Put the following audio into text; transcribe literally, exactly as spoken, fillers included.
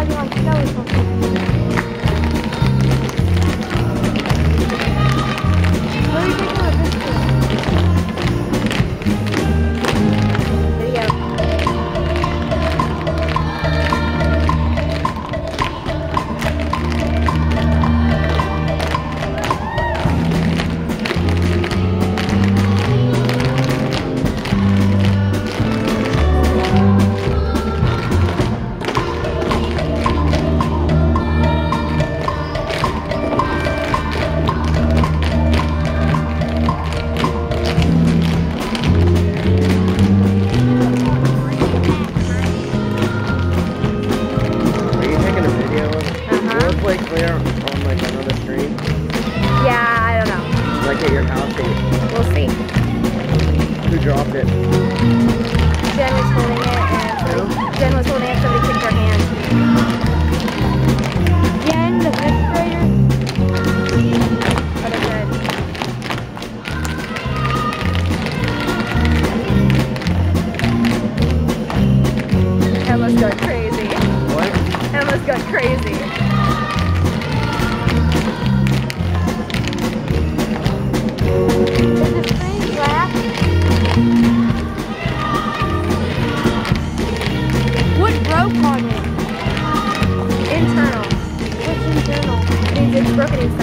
driving like snow or something. Where are you taking my picture? Video. Play clear on like another screen? Yeah, I don't know. Like at your house date? We'll see. Who dropped it? Jen was holding it and Who? Jen was holding it, somebody kicked her hand. Jen, the fifth grader? Other side. Emma's going crazy. What? Emma's going crazy. What broke on it? Internal. What's internal? It means it's broken inside.